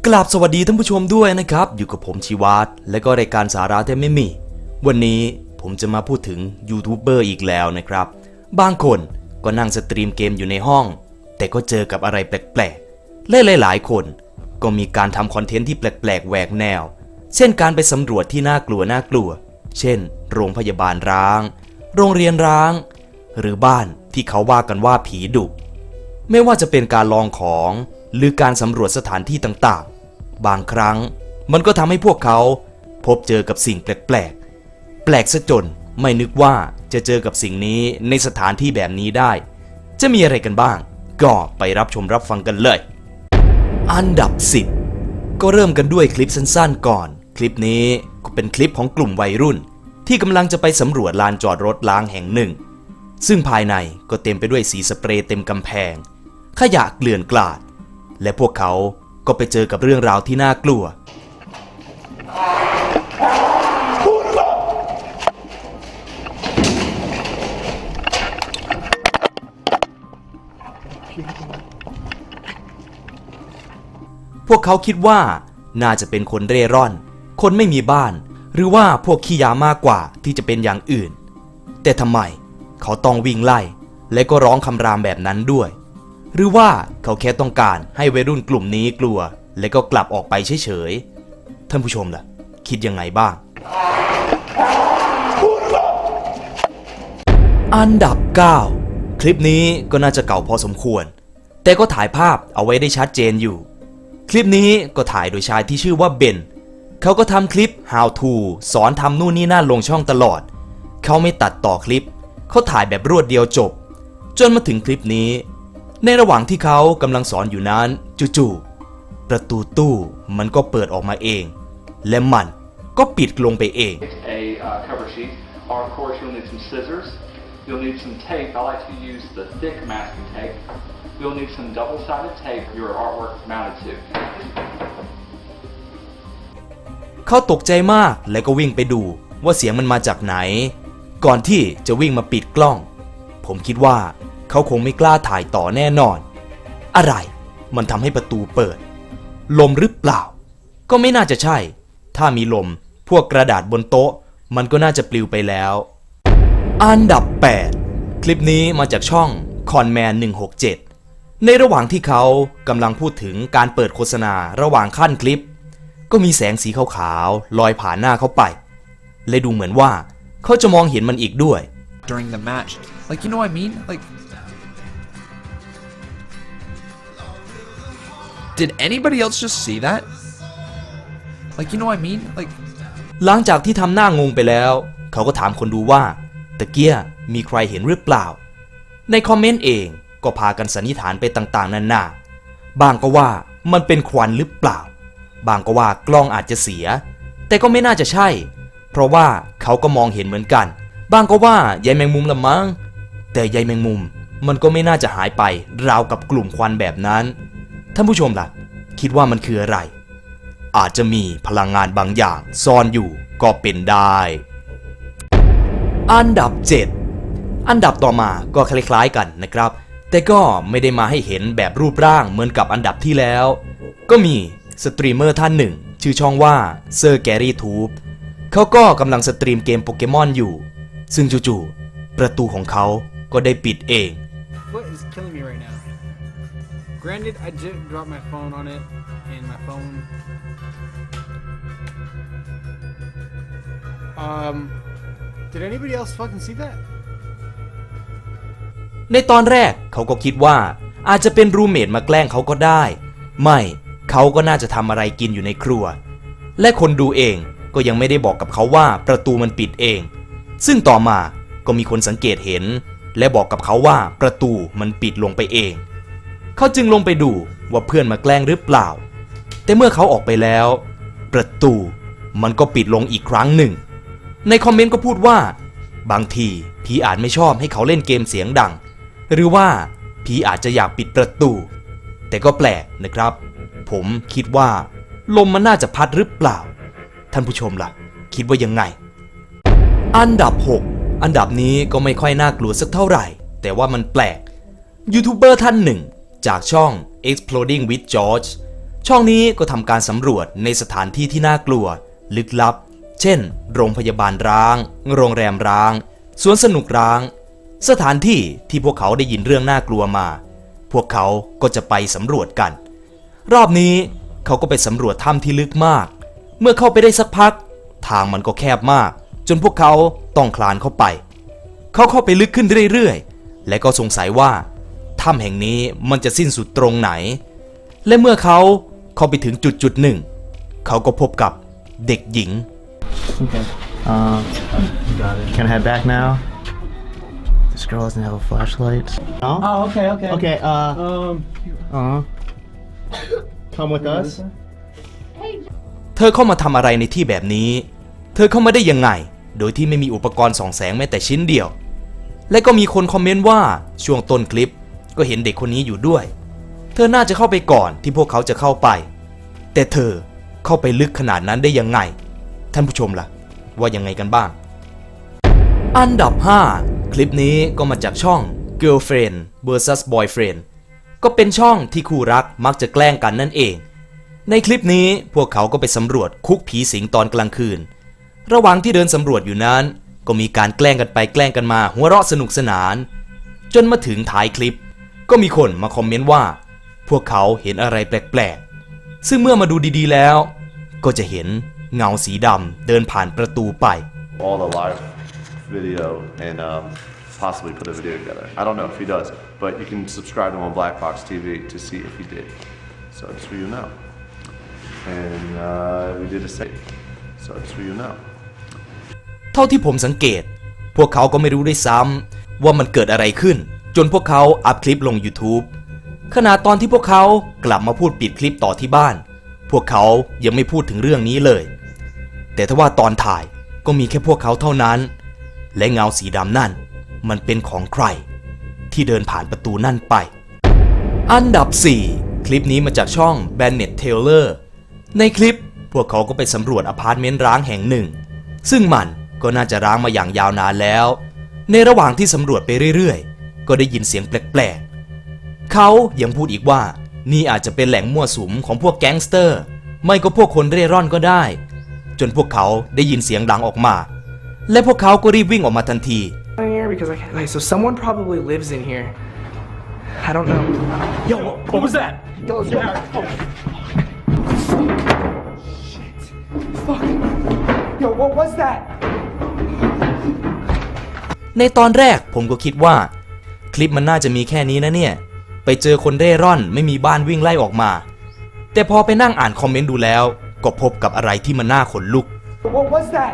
กราบสวัสดีท่านผู้ชมด้วยนะครับอยู่กับผมชีวาตและก็รายการสาระแท้ไม่มีวันนี้ผมจะมาพูดถึงยูทูบเบอร์อีกแล้วนะครับบางคนก็นั่งสตรีมเกมอยู่ในห้องแต่ก็เจอกับอะไรแปลกๆและหลายๆคนก็มีการทำคอนเทนต์ที่แปลกๆแหวกแนวเช่นการไปสำรวจที่น่ากลัวเช่นโรงพยาบาลร้างโรงเรียนร้างหรือบ้านที่เขาว่ากันว่าผีดุไม่ว่าจะเป็นการลองของหรือการสำรวจสถานที่ต่างๆบางครั้งมันก็ทำให้พวกเขาพบเจอกับสิ่งแปลกซะจนไม่นึกว่าจะเจอกับสิ่งนี้ในสถานที่แบบนี้ได้จะมีอะไรกันบ้างก็ไปรับชมรับฟังกันเลยอันดับ10ก็เริ่มกันด้วยคลิปสั้นๆก่อนคลิปนี้ก็เป็นคลิปของกลุ่มวัยรุ่นที่กำลังจะไปสำรวจลานจอดรถล้างแห่งหนึ่งซึ่งภายในก็เต็มไปด้วยสีสเปรย์เต็มกำแพงขยะเกลื่อนกลาดและพวกเขาก็ไปเจอกับเรื่องราวที่น่ากลัวพวกเขาคิดว่าน่าจะเป็นคนเร่ร่อนคนไม่มีบ้านหรือว่าพวกขี้ยามากกว่าที่จะเป็นอย่างอื่นแต่ทำไมเขาต้องวิ่งไล่และก็ร้องคำรามแบบนั้นด้วยหรือว่าเขาแค่ต้องการให้วัยรุ่นกลุ่มนี้กลัวและก็กลับออกไปเฉยๆท่านผู้ชมล่ะคิดยังไงบ้างอันดับ9คลิปนี้ก็น่าจะเก่าพอสมควรแต่ก็ถ่ายภาพเอาไว้ได้ชัดเจนอยู่คลิปนี้ก็ถ่ายโดยชายที่ชื่อว่าเบนเขาก็ทำคลิป how to สอนทำนู่นนี่นั่นลงช่องตลอดเขาไม่ตัดต่อคลิปเขาถ่ายแบบรวดเดียวจบจนมาถึงคลิปนี้ในระหว่างที่เขากำลังสอนอยู่นั้นจู่ๆประตูตู้มันก็เปิดออกมาเองและมันก็ปิดลงไปเอง You'll need some tape. I like to use the thick masking tape. You'll need some double-sided tape your artwork mounted to. เขาตกใจมากและก็วิ่งไปดูว่าเสียงมันมาจากไหนก่อนที่จะวิ่งมาปิดกล้องผมคิดว่าเขาคงไม่กล้าถ่ายต่อแน่นอนอะไรมันทำให้ประตูเปิดลมหรือเปล่าก็ไม่น่าจะใช่ถ้ามีลมพวกกระดาษบนโต๊ะมันก็น่าจะปลิวไปแล้วอันดับ8คลิปนี้มาจากช่อง Conman 167ในระหว่างที่เขากำลังพูดถึงการเปิดโฆษณาระหว่างขั้นคลิปก็มีแสงสีขาวๆลอยผ่านหน้าเขาไปและดูเหมือนว่าเขาจะมองเห็นมันอีกด้วย during the match like you know what I mean like did anybody else just see that like you know what I mean like หลังจากที่ทำหน้างงไปแล้วเขาก็ถามคนดูว่าตะเกียมีใครเห็นหรือเปล่าในคอมเมนต์เองก็พากันสันนิษฐานไปต่างๆนานาบางก็ว่ามันเป็นควันหรือเปล่าบางก็ว่ากล้องอาจจะเสียแต่ก็ไม่น่าจะใช่เพราะว่าเขาก็มองเห็นเหมือนกันบางก็ว่าใยแมงมุมละมั้งแต่ใยแมงมุมมันก็ไม่น่าจะหายไปราวกับกลุ่มควันแบบนั้นท่านผู้ชมล่ะคิดว่ามันคืออะไรอาจจะมีพลังงานบางอย่างซ่อนอยู่ก็เป็นได้อันดับ7อันดับต่อมาก็คล้ายๆกันนะครับแต่ก็ไม่ได้มาให้เห็นแบบรูปร่างเหมือนกับอันดับที่แล้วก็มีสตรีมเมอร์ท่านหนึ่งชื่อช่องว่าเซอร์แกรี่ทูบเขาก็กำลังสตรีมเกมโปเกมอนอยู่ซึ่งจู่ๆประตูของเขาก็ได้ปิดเอง What is killing me right now? Granted, I did drop my phone on it, and my phone. Did anybody else fucking see that? ในตอนแรกเขาก็คิดว่าอาจจะเป็นรูมเมทมาแกล้งเขาก็ได้ไม่เขาก็น่าจะทำอะไรกินอยู่ในครัวและคนดูเองก็ยังไม่ได้บอกกับเขาว่าประตูมันปิดเองซึ่งต่อมาก็มีคนสังเกตเห็นและบอกกับเขาว่าประตูมันปิดลงไปเองเขาจึงลงไปดูว่าเพื่อนมาแกล้งหรือเปล่าแต่เมื่อเขาออกไปแล้วประตูมันก็ปิดลงอีกครั้งหนึ่งในคอมเมนต์ก็พูดว่าบางทีผีอาจไม่ชอบให้เขาเล่นเกมเสียงดังหรือว่าผีอาจจะอยากปิดประตูแต่ก็แปลกนะครับผมคิดว่าลมมันน่าจะพัดหรือเปล่าท่านผู้ชมล่ะคิดว่ายังไงอันดับ6อันดับนี้ก็ไม่ค่อยน่ากลัวสักเท่าไหร่แต่ว่ามันแปลกยูทูบเบอร์ท่านหนึ่งจากช่อง Exploding with George ช่องนี้ก็ทำการสำรวจในสถานที่ที่น่ากลัวลึกลับเช่นโรงพยาบาลร้างโรงแรมร้างสวนสนุกร้างสถานที่ที่พวกเขาได้ยินเรื่องน่ากลัวมาพวกเขาก็จะไปสำรวจกันรอบนี้เขาก็ไปสำรวจถ้ำที่ลึกมากเมื่อเข้าไปได้สักพักทางมันก็แคบมากจนพวกเขาต้องคลานเข้าไปเขาเข้าไปลึกขึ้นเรื่อยๆและก็สงสัยว่าถ้ำแห่งนี้มันจะสิ้นสุดตรงไหนและเมื่อเขาเข้าไปถึงจุดหนึ่งเขาก็พบกับเด็กหญิง Okay. Can I head back now? This girl doesn't have a flashlight. Oh? Oh, okay. Okay, come with us. เธอเข้ามาทำอะไรในที่แบบนี้เธอเข้ามาได้ยังไงโดยที่ไม่มีอุปกรณ์ส่องแสงแม้แต่ชิ้นเดียวและก็มีคนคอมเมนต์ว่าช่วงต้นคลิปก็เห็นเด็กคนนี้อยู่ด้วยเธอน่าจะเข้าไปก่อนที่พวกเขาจะเข้าไปแต่เธอเข้าไปลึกขนาดนั้นได้ยังไงท่านผู้ชมล่ะว่ายังไงกันบ้างอันดับ 5 คลิปนี้ก็มาจากช่อง Girlfriend vs Boyfriend ก็เป็นช่องที่คู่รักมักจะแกล้งกันนั่นเองในคลิปนี้พวกเขาก็ไปสำรวจคุกผีสิงตอนกลางคืนระหว่างที่เดินสำรวจอยู่นั้นก็มีการแกล้งกันไปแกล้งกันมาหัวเราะสนุกสนานจนมาถึงท้ายคลิปก็มีคนมาคอมเมนต์ว่าพวกเขาเห็นอะไรแปลกๆซึ่งเมื่อมาดูดีๆแล้วก็จะเห็นเงาสีดำเดินผ่านประตูไป all the live video and possibly put a video together. I don't know if he does, but you can subscribe to him on Black Box TV to see if he did. So just so you know. And we did a save. So just so you know. เท่าที่ผมสังเกตพวกเขาก็ไม่รู้ด้วยซ้ำว่ามันเกิดอะไรขึ้นจนพวกเขาอัพคลิปลง YouTube ขณะตอนที่พวกเขากลับมาพูดปิดคลิปต่อที่บ้านพวกเขายังไม่พูดถึงเรื่องนี้เลยแต่ถ้าว่าตอนถ่ายก็มีแค่พวกเขาเท่านั้นและเงาสีดำนั่นมันเป็นของใครที่เดินผ่านประตูนั่นไปอันดับ 4 คลิปนี้มาจากช่อง Bennett Taylor ในคลิปพวกเขาก็ไปสำรวจอพาร์ตเมนต์ร้างแห่งหนึ่งซึ่งมันก็น่าจะร้างมาอย่างยาวนานแล้วในระหว่างที่สำรวจไปเรื่อยๆก็ได้ยินเสียงแปลกๆเขายังพูดอีกว่านี่อาจจะเป็นแหล่งมั่วสุมของพวกแก๊งสเตอร์ไม่ก็พวกคนเร่ร่อนก็ได้จนพวกเขาได้ยินเสียงดังออกมาและพวกเขาก็รีบวิ่งออกมาทันที Because okay, so someone probably lives in here. I don't know. Yo, what was that? Yo. Oh. Shit. Fuck. Yo, what was that? ในตอนแรกผมก็คิดว่าคลิปมันน่าจะมีแค่นี้นะเนี่ยไปเจอคนเร่ร่อนไม่มีบ้านวิ่งไล่ออกมาแต่พอไปนั่งอ่านคอมเมนต์ดูแล้วก็พบกับอะไรที่มันน่าขนลุก What was that?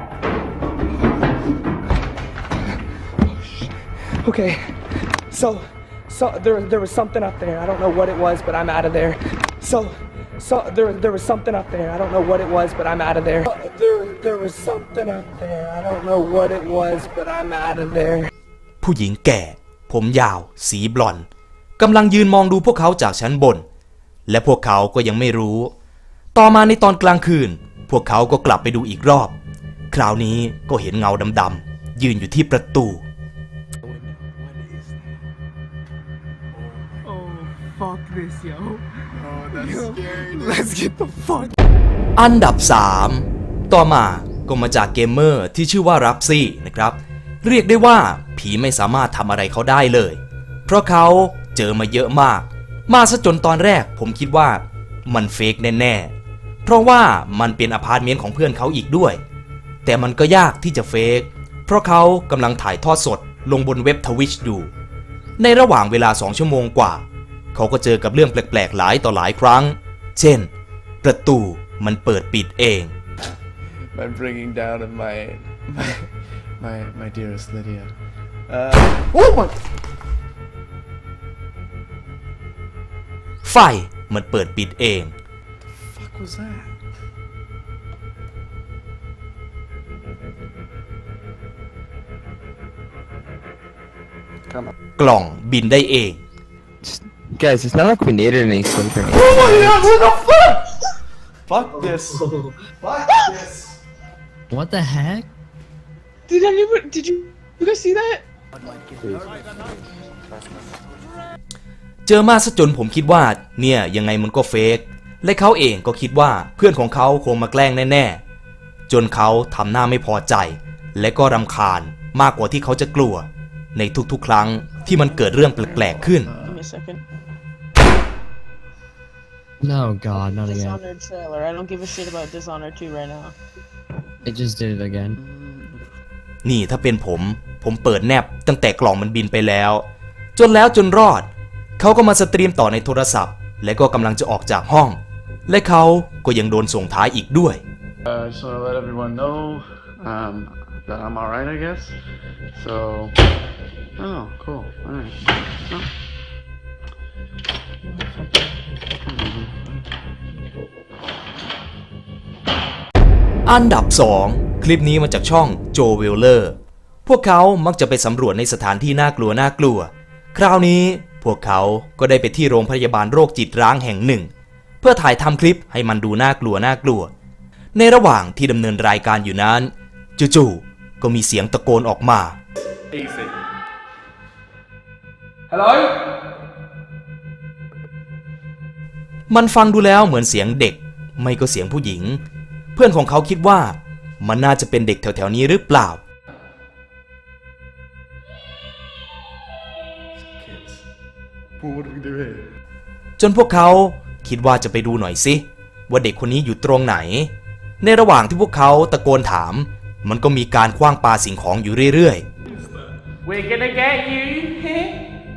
Okay, so there was something up there. I don't know what it was, but I'm out of there. So there was something up there. I don't know what it was, but I'm out of there. There was something up there. I don't know what it was, but I'm out of there. ผู้หญิงแก่ผมยาวสีบลอนด์กำลังยืนมองดูพวกเขาจากชั้นบนและพวกเขาก็ยังไม่รู้ต่อมาในตอนกลางคืนพวกเขาก็กลับไปดูอีกรอบคราวนี้ก็เห็นเงาดำๆยืนอยู่ที่ประตู Fuck this, yo. Oh, that's scary. Let's get the fuck. อันดับ 3 ต่อมาก็มาจากเกมเมอร์ที่ชื่อว่ารับซี่นะครับเรียกได้ว่าผีไม่สามารถทำอะไรเขาได้เลยเพราะเขาเจอมาเยอะมากมาซะจนตอนแรกผมคิดว่ามันเฟกแน่ๆเพราะว่ามันเป็นอพาร์ตเมนต์ของเพื่อนเขาอีกด้วยแต่มันก็ยากที่จะเฟกเพราะเขากำลังถ่ายทอดสดลงบนเว็บ Twitch ดูในระหว่างเวลา2 ชั่วโมงกว่าเขาก็เจอกับเรื่องแปลกๆหลายต่อหลายครั้งเช่นประตูมันเปิดปิดเอง I'm bringing down of my dearest Lydia. Oh my. ไฟมันเปิดปิดเอง Fuck was that? กล่องบินได้เอง Guys, it's not like we needed any sleep or anything. Oh my god, what the fuck? Fuck this. Fuck this. What the heck? Did you guys see that? เจอมาซะจนผมคิดว่าเนี่ยยังไงมันก็เฟกและเขาเองก็คิดว่าเพื่อนของเขาคงมาแกล้งแน่ๆจนเขาทำหน้าไม่พอใจและก็รำคาญมากกว่าที่เขาจะกลัวในทุกๆครั้งที่มันเกิดเรื่องแปลกๆขึ้น No, God, not again. Dishonored sailor. I don't give a shit about Dishonored 2 right now. It just did it again. นี่ถ้าเป็นผมเปิดแนบตั้งแต่กล่องมันบินไปแล้วจนรอดเขาก็มาสตรีมต่อในโทรศัพท์และก็กำลังจะออกจากห้องและเขาก็ยังโดนส่งท้ายอีกด้วย Just want to let everyone know that I'm alright, I guess. So, oh, cool. Alright. Oh. อันดับ 2 คลิปนี้มาจากช่องโจเวลเลอร์พวกเขามักจะไปสำรวจในสถานที่น่ากลัวคราวนี้พวกเขาก็ได้ไปที่โรงพยาบาลโรคจิตร้างแห่งหนึ่งเพื่อถ่ายทำคลิปให้มันดูน่ากลัวในระหว่างที่ดำเนินรายการอยู่นั้นจู่ๆก็มีเสียงตะโกนออกมา Easy. Hello? มันฟังดูแล้วเหมือนเสียงเด็กไม่ก็เสียงผู้หญิงเพื่อนของเขาคิดว่ามันน่าจะเป็นเด็กแถวๆนี้หรือเปล่าจนพวกเขาคิดว่าจะไปดูหน่อยสิว่าเด็กคนนี้อยู่ตรงไหนในระหว่างที่พวกเขาตะโกนถามมันก็มีการขว้างปาสิ่งของอยู่เรื่อยๆ We're gonna get you here.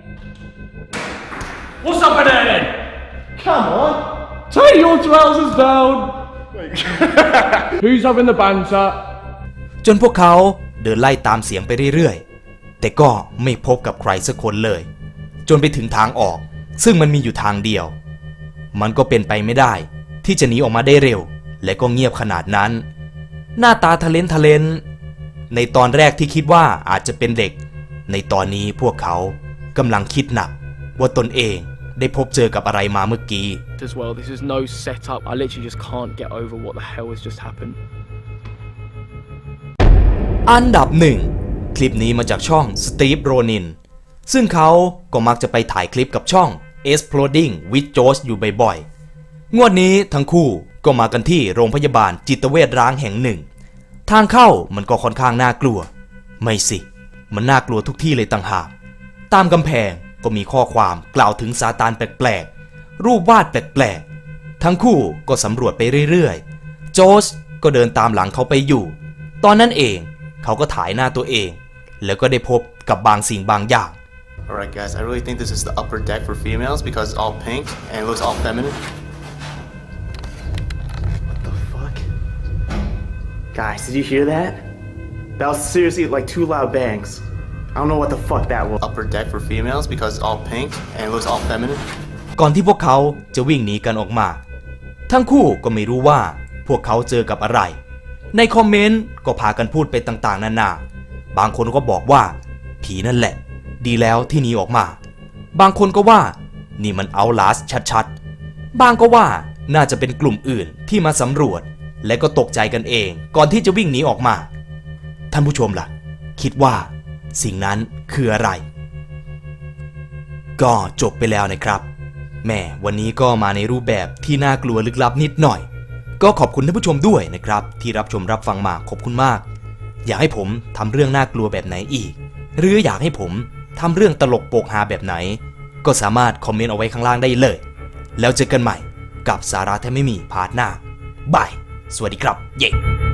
What's up there? Come on, take your trousers down. Who's having the banter? จนพวกเขาเดินไล่ตามเสียงไปเรื่อยๆแต่ก็ไม่พบกับใครสักคนเลยจนไปถึงทางออกซึ่งมันมีอยู่ทางเดียวมันก็เป็นไปไม่ได้ที่จะหนีออกมาได้เร็วและก็เงียบขนาดนั้นหน้าตาทะเลนในตอนแรกที่คิดว่าอาจจะเป็นเด็กในตอนนี้พวกเขากำลังคิดหนักว่าตนเองได้พบเจอกับอะไรมาเมื่อกี้ As well, this is no setup. I literally just can't get over what the hell has just happened. อันดับ 1 คลิปนี้มาจากช่อง Steve Ronin ซึ่งเขาก็มักจะไปถ่ายคลิปกับช่อง Exploding with Josh อยู่บ่อยๆงวดนี้ทั้งคู่ก็มากันที่โรงพยาบาลจิตเวชร้างแห่งหนึ่งทางเข้ามันก็ค่อนข้างน่ากลัวไม่สิมันน่ากลัวทุกที่เลยต่างหากตามกำแพงก็มีข้อความกล่าวถึงซาตานแปลกๆรูปวาดแปลกๆทั้งคู่ก็สำรวจไปเรื่อยๆโจชก็เดินตามหลังเขาไปอยู่ตอนนั้นเองเขาก็ถ่ายหน้าตัวเองแล้วก็ได้พบกับบางสิ่งบางอย่าง Alright guys, I really think this is the upper deck for females because it's all pink and it looks all feminine. What the fuck? Guys, did you hear that? That was seriously like 2 loud bangs. I don't know what the fuck that was. Upper deck for females because it's all pink and it looks all feminine. ก่อนที่พวกเขาจะวิ่งหนีกันออกมาทั้งคู่ก็ไม่รู้ว่าพวกเขาเจอกับอะไรในคอมเมนต์ก็พากันพูดไปต่างๆนานาบางคนก็บอกว่าผีนั่นแหละดีแล้วที่หนีออกมาบางคนก็ว่านี่มันเอาลาสชัดๆบางก็ว่าน่าจะเป็นกลุ่มอื่นที่มาสำรวจและก็ตกใจกันเองก่อนที่จะวิ่งหนีออกมาท่านผู้ชมล่ะคิดว่าสิ่งนั้นคืออะไรก็จบไปแล้วนะครับแม่วันนี้ก็มาในรูปแบบที่น่ากลัวลึกลับนิดหน่อยก็ขอบคุณท่านผู้ชมด้วยนะครับที่รับชมรับฟังมาขอบคุณมากอยากให้ผมทำเรื่องน่ากลัวแบบไหนอีกหรืออยากให้ผมทำเรื่องตลกโปกฮาแบบไหนก็สามารถคอมเมนต์เอาไว้ข้างล่างได้เลยแล้วเจอกันใหม่กับสาระแทบไม่มีพาร์ทหน้าบายสวัสดีครับเย้